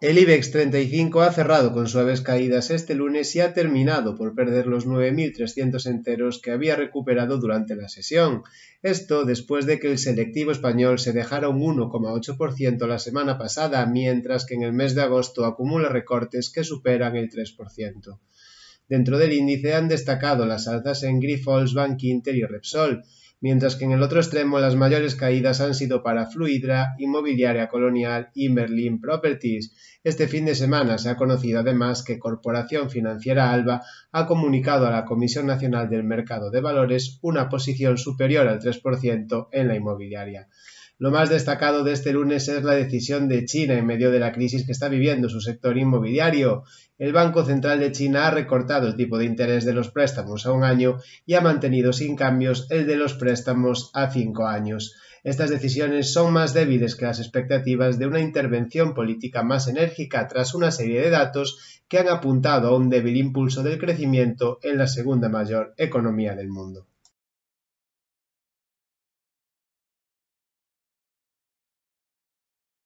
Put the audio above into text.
El IBEX 35 ha cerrado con suaves caídas este lunes y ha terminado por perder los 9.300 enteros que había recuperado durante la sesión. Esto después de que el selectivo español se dejara un 1,8% la semana pasada, mientras que en el mes de agosto acumula recortes que superan el 3%. Dentro del índice han destacado las alzas en Grifols, Bankinter y Repsol, mientras que en el otro extremo las mayores caídas han sido para Fluidra, Inmobiliaria Colonial y Merlin Properties. Este fin de semana se ha conocido además que Corporación Financiera Alba ha comunicado a la Comisión Nacional del Mercado de Valores una posición superior al 3% en la inmobiliaria. Lo más destacado de este lunes es la decisión de China en medio de la crisis que está viviendo su sector inmobiliario. El Banco Central de China ha recortado el tipo de interés de los préstamos a 1 año y ha mantenido sin cambios el de los préstamos a 5 años. Estas decisiones son más débiles que las expectativas de una intervención política más enérgica tras una serie de datos que han apuntado a un débil impulso del crecimiento en la segunda mayor economía del mundo.